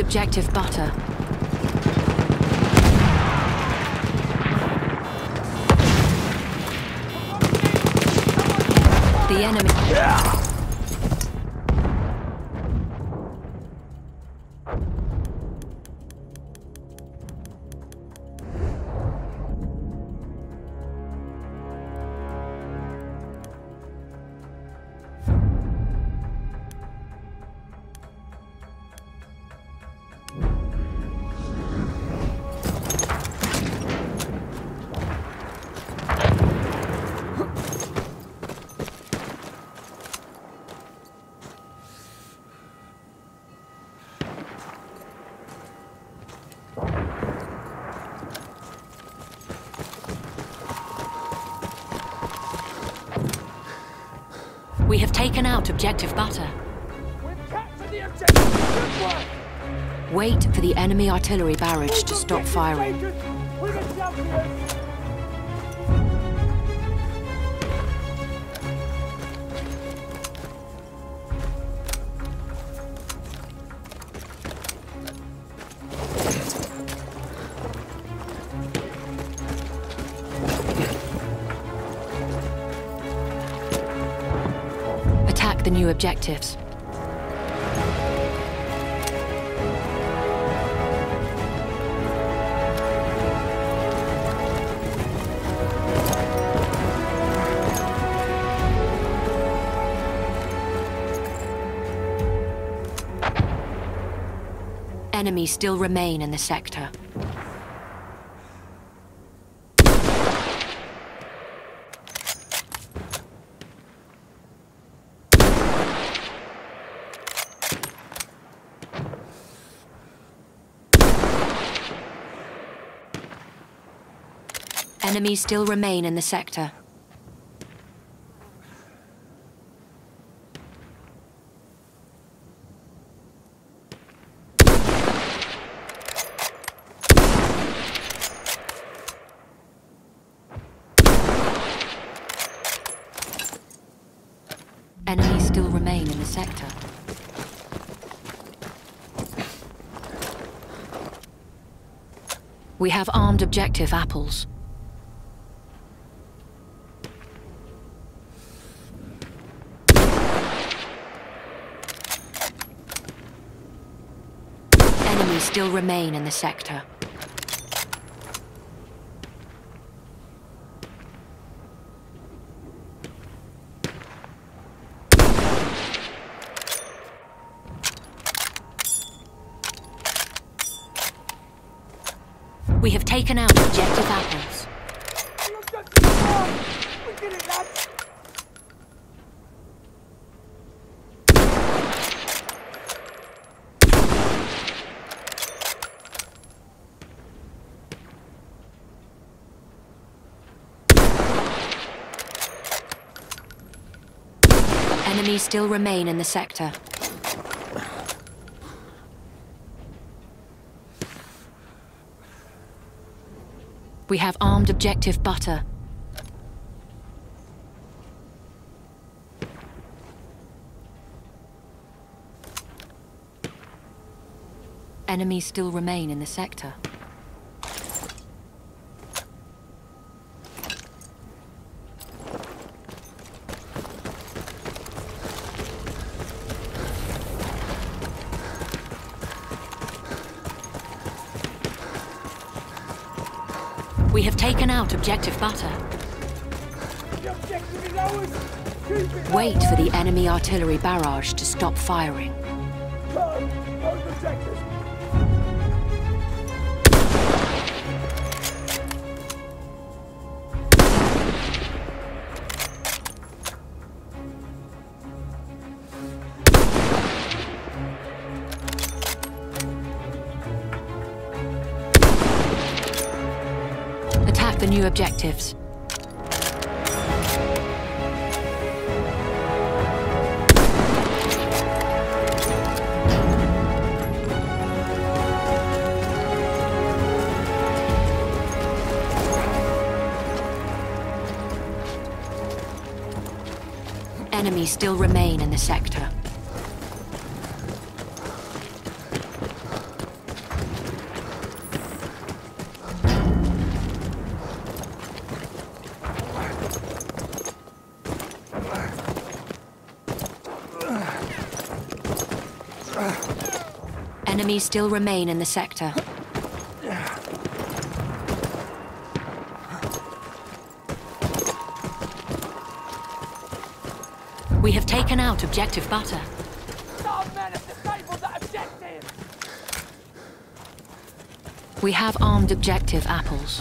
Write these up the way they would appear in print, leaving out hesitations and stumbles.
objective butter. The enemy... We have taken out objective butter. We've captured the objective! Good work! Wait for the enemy artillery barrage to stop firing. We can jump here! Attack the new objectives. Enemies still remain in the sector. Enemies still remain in the sector. Enemies still remain in the sector. We have armed objective apples. Enemies still remain in the sector. We have taken out objective apples. We did it, lads! Enemies still remain in the sector. We have armed objective butter. Enemies still remain in the sector. We have taken out objective butter. The objective is ours! Keep it Wait for the enemy artillery barrage to stop firing. Hold objectives! Attack the new objectives. Enemies still remain in the sector. enemies still remain in the sector. We have taken out objective butter. Some men have disabled that objective! We have armed objective apples.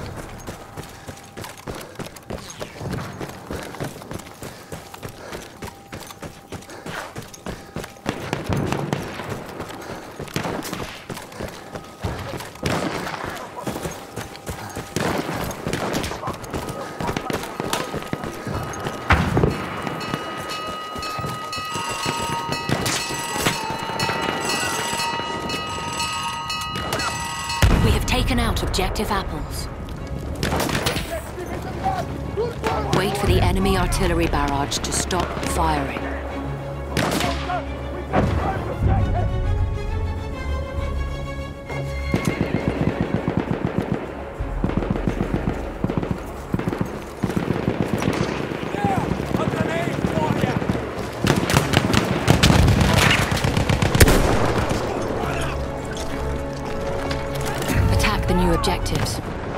Taken out objective apples. Wait for the enemy artillery barrage to stop firing. New objectives.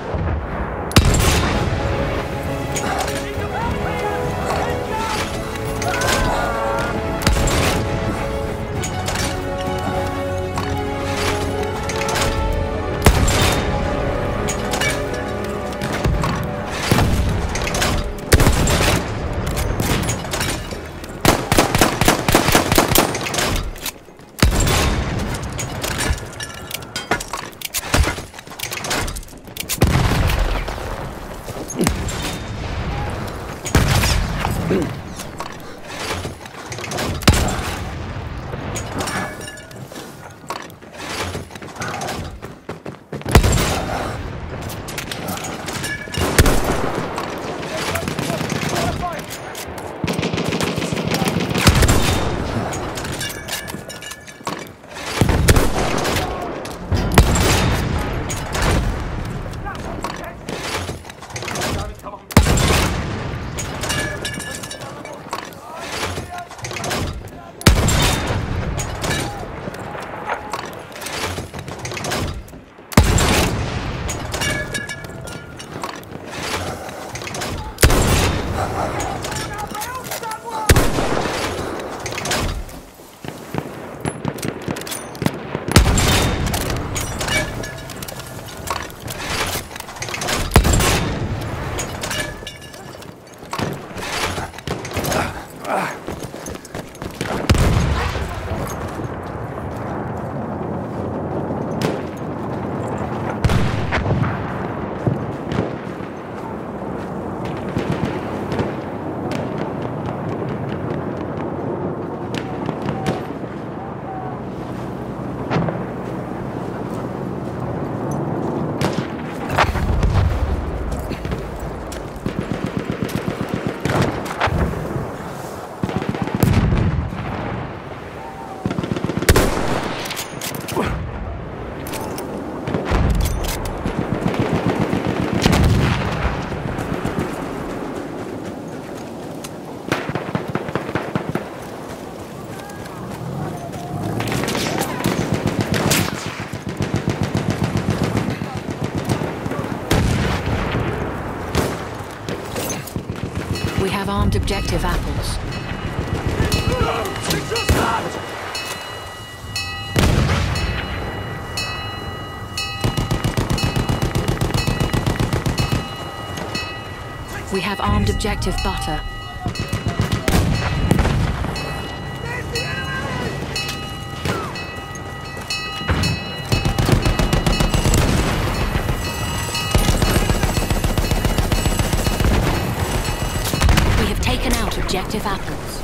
We have armed objective apples. We have armed objective butter. We have taken out objective apples.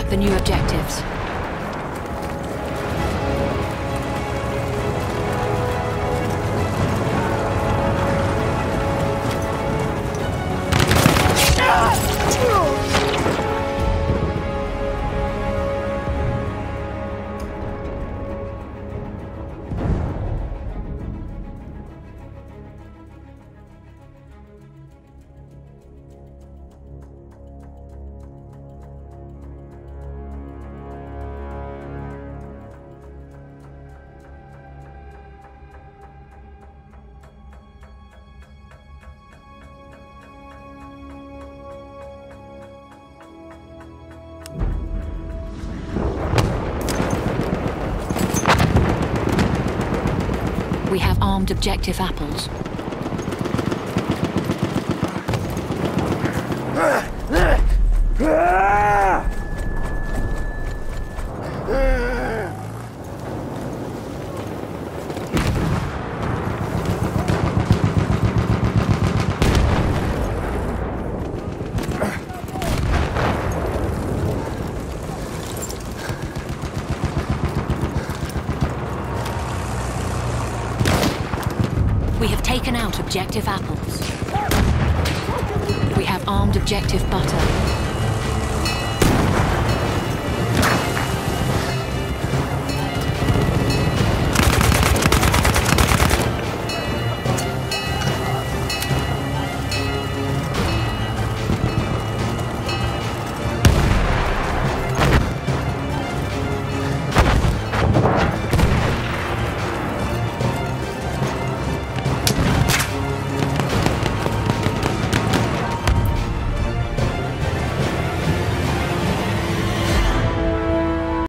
the new objectives. We have armed objective apples. We have taken out objective apples. We have armed objective butter.